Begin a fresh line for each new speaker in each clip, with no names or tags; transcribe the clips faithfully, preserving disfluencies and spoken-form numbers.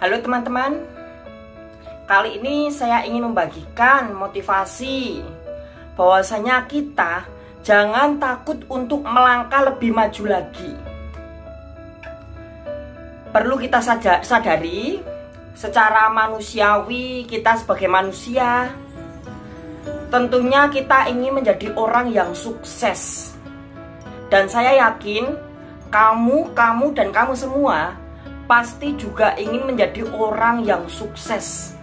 Halo teman-teman, kali ini saya ingin membagikan motivasi bahwasanya kita jangan takut untuk melangkah lebih maju lagi. Perlu kita saja sadari, secara manusiawi kita sebagai manusia, tentunya kita ingin menjadi orang yang sukses. Dan saya yakin kamu, kamu dan kamu semua pasti juga ingin menjadi orang yang sukses.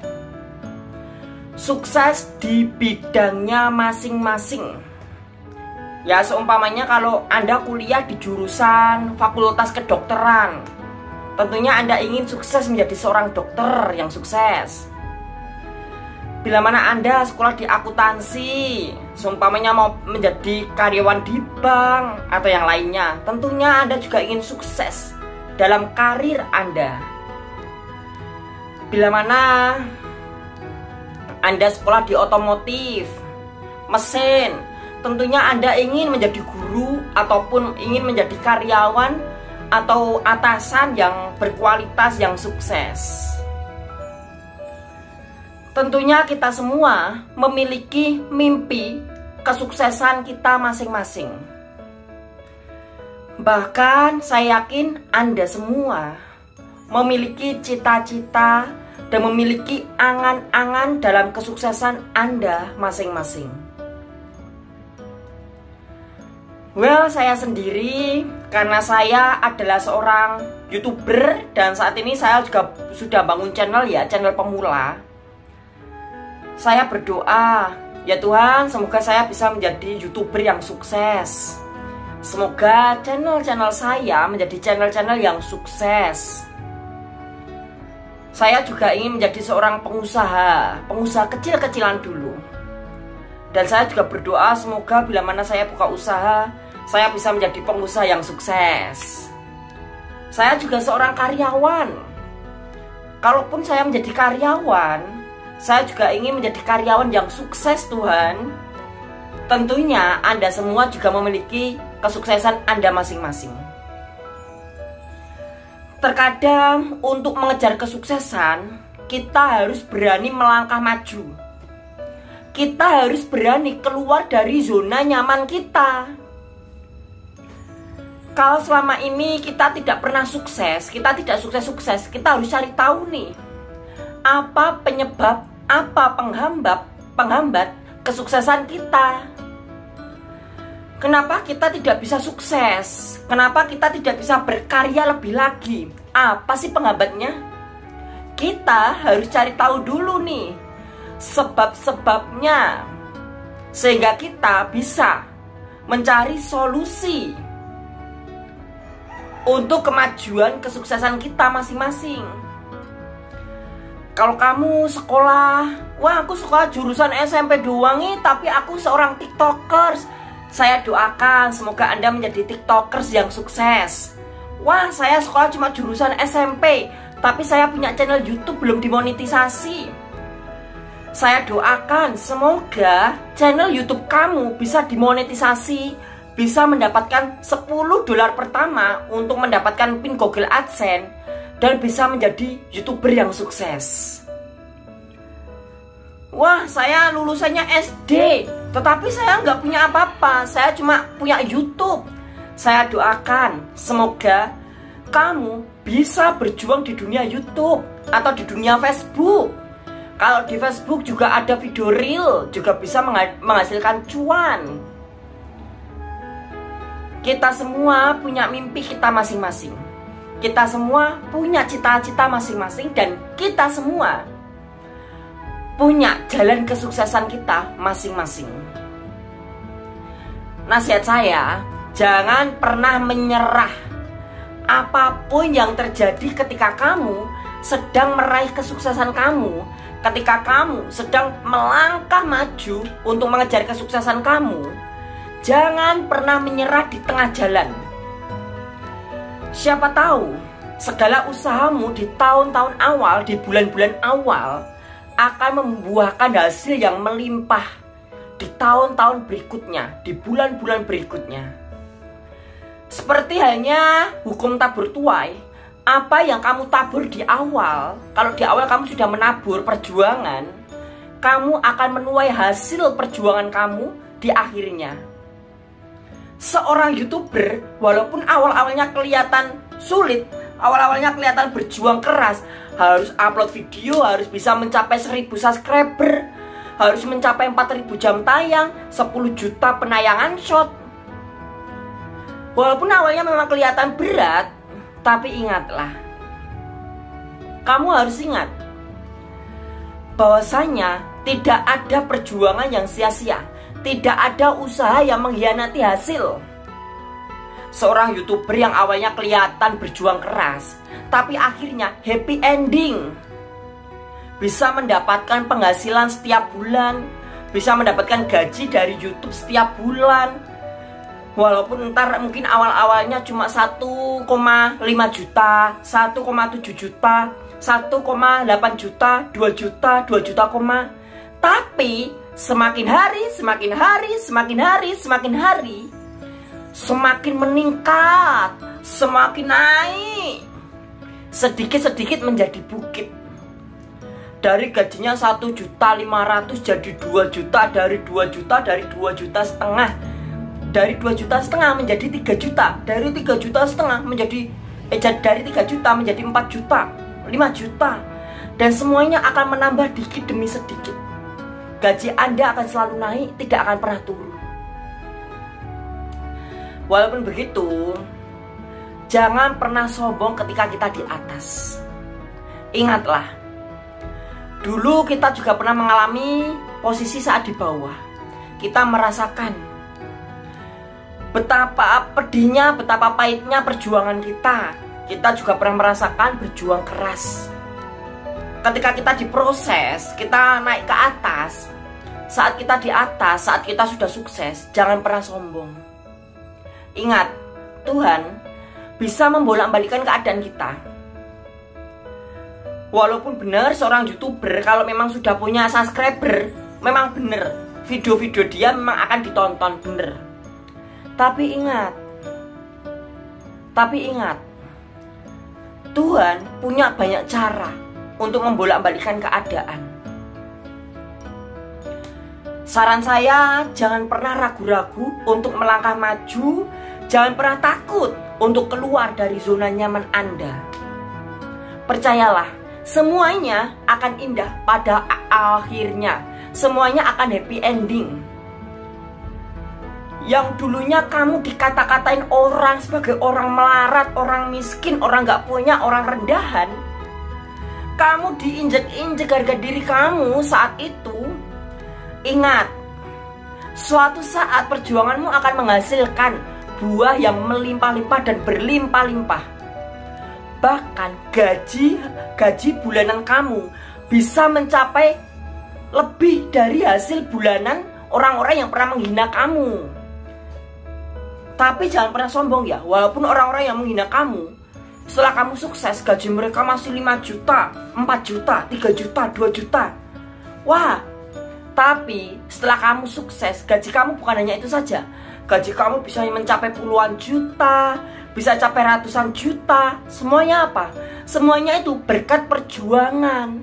Sukses di bidangnya masing-masing. Ya, seumpamanya kalau Anda kuliah di jurusan fakultas kedokteran, tentunya Anda ingin sukses menjadi seorang dokter yang sukses. Bila mana Anda sekolah di akuntansi, seumpamanya mau menjadi karyawan di bank atau yang lainnya, tentunya Anda juga ingin sukses dalam karir Anda. Bila mana Anda sekolah di otomotif, mesin, tentunya Anda ingin menjadi guru ataupun ingin menjadi karyawan atau atasan yang berkualitas, yang sukses. Tentunya kita semua memiliki mimpi kesuksesan kita masing-masing. Bahkan saya yakin Anda semua memiliki cita-cita dan memiliki angan-angan dalam kesuksesan Anda masing-masing. Well, saya sendiri, karena saya adalah seorang YouTuber dan saat ini saya juga sudah bangun channel ya, channel pemula. Saya berdoa, ya Tuhan, semoga saya bisa menjadi YouTuber yang sukses. Semoga channel-channel saya menjadi channel-channel yang sukses. Saya juga ingin menjadi seorang pengusaha, pengusaha kecil-kecilan dulu. Dan saya juga berdoa semoga bila mana saya buka usaha, saya bisa menjadi pengusaha yang sukses. Saya juga seorang karyawan. Kalaupun saya menjadi karyawan, saya juga ingin menjadi karyawan yang sukses, Tuhan. Tentunya Anda semua juga memiliki kesuksesan Anda masing-masing. Terkadang untuk mengejar kesuksesan, kita harus berani melangkah maju. Kita harus berani keluar dari zona nyaman kita. Kalau selama ini kita tidak pernah sukses, kita tidak sukses-sukses, kita harus cari tahu nih, apa penyebab, apa penghambat, penghambat kesuksesan kita. Kenapa kita tidak bisa sukses? Kenapa kita tidak bisa berkarya lebih lagi? Apa sih penghambatnya? Kita harus cari tahu dulu nih sebab-sebabnya, sehingga kita bisa mencari solusi untuk kemajuan kesuksesan kita masing-masing. Kalau kamu sekolah, wah aku sekolah jurusan S M P doang nih, tapi aku seorang tiktokers. Saya doakan semoga Anda menjadi tiktokers yang sukses. Wah, saya sekolah cuma jurusan S M P, tapi saya punya channel YouTube belum dimonetisasi. Saya doakan semoga channel YouTube kamu bisa dimonetisasi, bisa mendapatkan sepuluh dolar pertama untuk mendapatkan pin Google AdSense, dan bisa menjadi YouTuber yang sukses. Wah, saya lulusannya S D, tetapi saya nggak punya apa-apa. Saya cuma punya YouTube. Saya doakan semoga kamu bisa berjuang di dunia YouTube atau di dunia Facebook. Kalau di Facebook juga ada video reel, juga bisa menghasilkan cuan. Kita semua punya mimpi kita masing-masing. Kita semua punya cita-cita masing-masing, dan kita semua punya jalan kesuksesan kita masing-masing. Nasihat saya, jangan pernah menyerah. Apapun yang terjadi ketika kamu sedang meraih kesuksesan kamu, ketika kamu sedang melangkah maju untuk mengejar kesuksesan kamu, jangan pernah menyerah di tengah jalan. Siapa tahu segala usahamu di tahun-tahun awal, di bulan-bulan awal, akan membuahkan hasil yang melimpah di tahun-tahun berikutnya, di bulan-bulan berikutnya. Seperti halnya hukum tabur tuai, apa yang kamu tabur di awal, kalau di awal kamu sudah menabur perjuangan, kamu akan menuai hasil perjuangan kamu di akhirnya. Seorang YouTuber, walaupun awal-awalnya kelihatan sulit, awal-awalnya kelihatan berjuang keras, harus upload video, harus bisa mencapai seribu subscriber, harus mencapai empat ribu jam tayang, sepuluh juta penayangan shot. Walaupun awalnya memang kelihatan berat, tapi ingatlah, kamu harus ingat bahwasanya tidak ada perjuangan yang sia-sia, tidak ada usaha yang mengkhianati hasil. Seorang YouTuber yang awalnya kelihatan berjuang keras, tapi akhirnya happy ending, bisa mendapatkan penghasilan setiap bulan, bisa mendapatkan gaji dari YouTube setiap bulan. Walaupun ntar mungkin awal-awalnya cuma satu koma lima juta, satu koma tujuh juta, satu koma delapan juta, dua juta, dua juta koma. Tapi semakin hari, semakin hari, semakin hari, semakin hari, semakin meningkat, semakin naik, sedikit-sedikit menjadi bukit. Dari gajinya satu juta lima ratus jadi dua juta, dari dua juta, dari dua juta setengah, dari dua juta setengah menjadi tiga juta, dari tiga juta setengah menjadi eh, dari tiga juta menjadi empat juta, lima juta, dan semuanya akan menambah dikit demi sedikit. Gaji Anda akan selalu naik, tidak akan pernah turun. Walaupun begitu, jangan pernah sombong ketika kita di atas. Ingatlah, dulu kita juga pernah mengalami posisi saat di bawah. Kita merasakan betapa pedihnya, betapa pahitnya perjuangan kita. Kita juga pernah merasakan berjuang keras. Ketika kita diproses, kita naik ke atas. Saat kita di atas, saat kita sudah sukses, jangan pernah sombong. Ingat, Tuhan bisa membolak-balikan keadaan kita. Walaupun benar seorang YouTuber kalau memang sudah punya subscriber, memang benar video-video dia memang akan ditonton, bener. Tapi ingat, tapi ingat, Tuhan punya banyak cara untuk membolak-balikan keadaan. Saran saya, jangan pernah ragu-ragu untuk melangkah maju, jangan pernah takut untuk keluar dari zona nyaman Anda. Percayalah, semuanya akan indah pada akhirnya, semuanya akan happy ending. Yang dulunya kamu dikata-katain orang sebagai orang melarat, orang miskin, orang gak punya, orang rendahan, kamu diinjek-injek harga diri kamu saat itu. Ingat, suatu saat perjuanganmu akan menghasilkan buah yang melimpah-limpah dan berlimpah-limpah. Bahkan gaji gaji bulanan kamu bisa mencapai lebih dari hasil bulanan orang-orang yang pernah menghina kamu. Tapi jangan pernah sombong ya, walaupun orang-orang yang menghina kamu, setelah kamu sukses, gaji mereka masih lima juta, empat juta, tiga juta, dua juta. Wah, tapi setelah kamu sukses, gaji kamu bukan hanya itu saja. Gaji kamu bisa mencapai puluhan juta, bisa capai ratusan juta. Semuanya apa? Semuanya itu berkat perjuangan.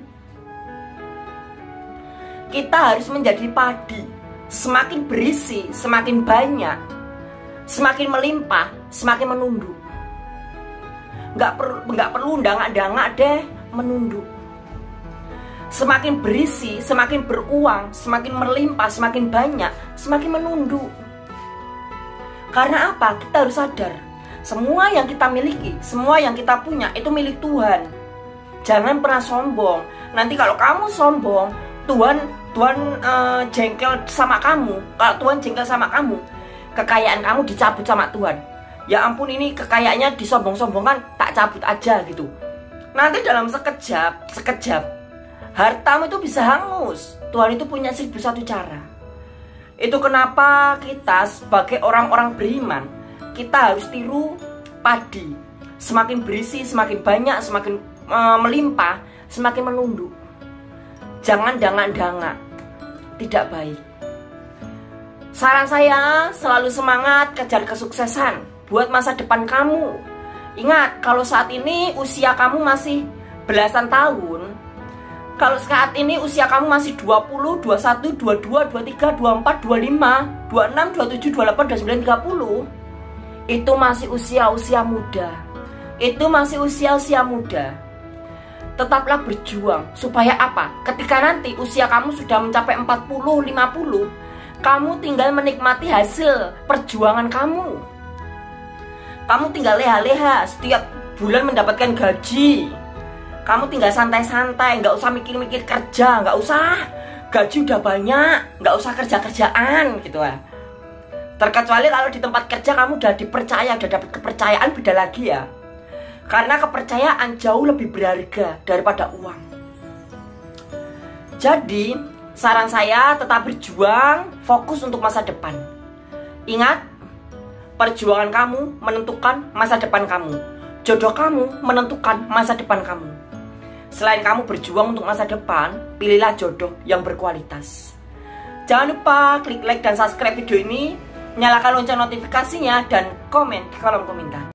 Kita harus menjadi padi. Semakin berisi, semakin banyak, semakin melimpah, semakin menunduk. Nggak perlu, nggak perlu dangak-dangak deh menunduk. Semakin berisi, semakin beruang, semakin melimpah, semakin banyak, semakin menunduk. Karena apa? Kita harus sadar, semua yang kita miliki, semua yang kita punya itu milik Tuhan. Jangan pernah sombong. Nanti kalau kamu sombong, Tuhan Tuhan uh, jengkel sama kamu. Kalau Tuhan jengkel sama kamu, kekayaan kamu dicabut sama Tuhan. Ya ampun, ini kekayaannya disombong-sombongkan, tak cabut aja gitu. Nanti dalam sekejap, sekejap hartamu itu bisa hangus. Tuhan itu punya seribu satu cara. Itu kenapa kita sebagai orang-orang beriman, kita harus tiru padi. Semakin berisi, semakin banyak, semakin uh, melimpah, semakin menunduk. Jangan dangak-dangak, tidak baik. Saran saya, selalu semangat kejar kesuksesan buat masa depan kamu. Ingat, kalau saat ini usia kamu masih belasan tahun, kalau saat ini usia kamu masih dua puluh, dua puluh satu, dua puluh dua, dua puluh tiga, dua puluh empat, dua puluh lima, dua puluh enam, dua puluh tujuh, dua puluh delapan, dua puluh sembilan, tiga puluh, itu masih usia-usia muda. Itu masih usia-usia muda. Tetaplah berjuang. Supaya apa? Ketika nanti usia kamu sudah mencapai empat puluh, lima puluh, kamu tinggal menikmati hasil perjuangan kamu. Kamu tinggal leha-leha, setiap bulan mendapatkan gaji. Kamu tinggal santai-santai, nggak usah mikir-mikir kerja, nggak usah. Gaji udah banyak, nggak usah kerja-kerjaan gitu ya. Terkecuali kalau di tempat kerja kamu udah dipercaya, udah dapat kepercayaan, beda lagi ya. Karena kepercayaan jauh lebih berharga daripada uang. Jadi, saran saya tetap berjuang, fokus untuk masa depan. Ingat, perjuangan kamu menentukan masa depan kamu. Jodoh kamu menentukan masa depan kamu. Selain kamu berjuang untuk masa depan, pilihlah jodoh yang berkualitas. Jangan lupa klik like dan subscribe video ini, nyalakan lonceng notifikasinya, dan komen di kolom komentar.